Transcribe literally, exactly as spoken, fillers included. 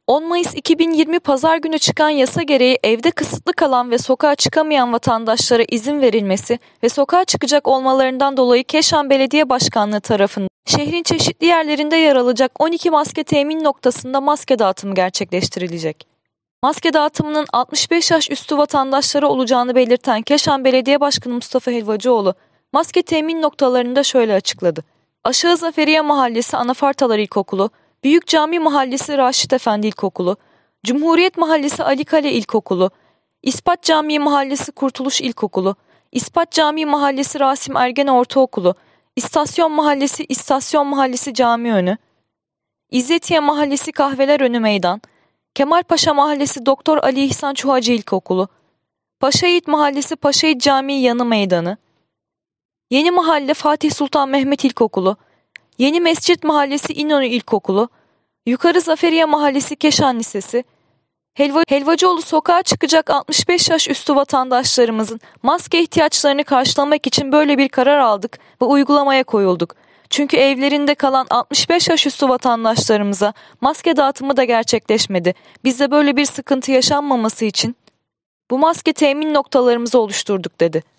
on Mayıs iki bin yirmi Pazar günü çıkan yasa gereği evde kısıtlı kalan ve sokağa çıkamayan vatandaşlara izin verilmesi ve sokağa çıkacak olmalarından dolayı Keşan Belediye Başkanlığı tarafından şehrin çeşitli yerlerinde yer alacak on iki maske temin noktasında maske dağıtımı gerçekleştirilecek. Maske dağıtımının altmış beş yaş üstü vatandaşlara olacağını belirten Keşan Belediye Başkanı Mustafa Helvacıoğlu, maske temin noktalarında şöyle açıkladı. Aşağı Zaferiye Mahallesi Anafartalar İlkokulu, Büyük Cami Mahallesi Raşit Efendi İlkokulu, Cumhuriyet Mahallesi Ali Kale İlkokulu, İspat Camii Mahallesi Kurtuluş İlkokulu, İspat Camii Mahallesi Rasim Ergene Ortaokulu, İstasyon Mahallesi İstasyon Mahallesi Camiönü, İzzetiye Mahallesi Kahveler Önü Meydan, Kemalpaşa Mahallesi Doktor Ali İhsan Çuhacı İlkokulu, Paşayiğit Mahallesi Paşayiğit Camii Yanı Meydanı, Yeni Mahalle Fatih Sultan Mehmet İlkokulu, Yeni Mescit Mahallesi İnönü İlkokulu, Yukarı Zaferiye Mahallesi Keşan Lisesi, Helva, Helvacıoğlu sokağa çıkacak altmış beş yaş üstü vatandaşlarımızın maske ihtiyaçlarını karşılamak için böyle bir karar aldık ve uygulamaya koyulduk. Çünkü evlerinde kalan altmış beş yaş üstü vatandaşlarımıza maske dağıtımı da gerçekleşmedi. Biz de böyle bir sıkıntı yaşanmaması için bu maske temin noktalarımızı oluşturduk dedi.